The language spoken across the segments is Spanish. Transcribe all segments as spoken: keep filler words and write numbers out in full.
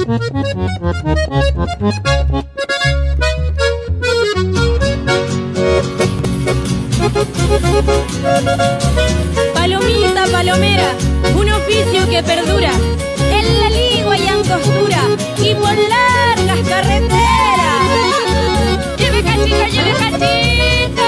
Palomita, palomera, un oficio que perdura en la ligua y angostura y por largas carreteras. Lleve cachito, lleve cachito.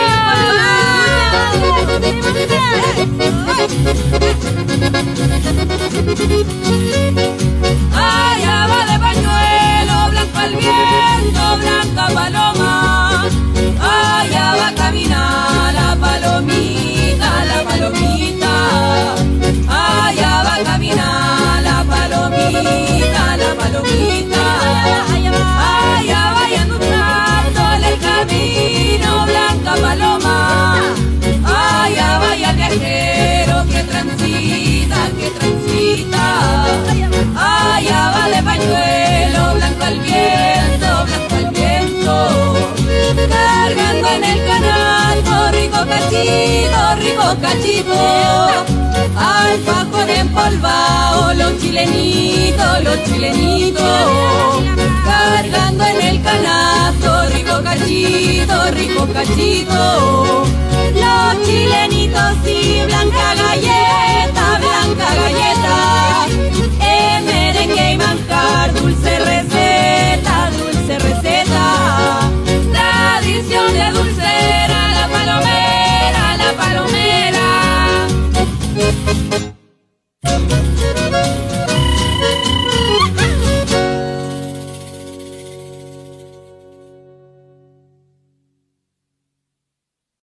Allá va de pañuelo, blanco al viento, blanca paloma. Allá va a caminar la palomita, la palomita. Allá va a caminar la palomita, la palomita. Allá vaya anunciando el camino, blanca paloma. Allá vaya el viajero que transita, que transita. Allá va de pañuelo, blanco al viento, blanco al viento. Cargando en el canasto, rico cachito, rico cachito. Alfajor empolvado, los chilenitos, los chilenitos. Cargando en el canasto, rico cachito, rico cachito. Los chilenitos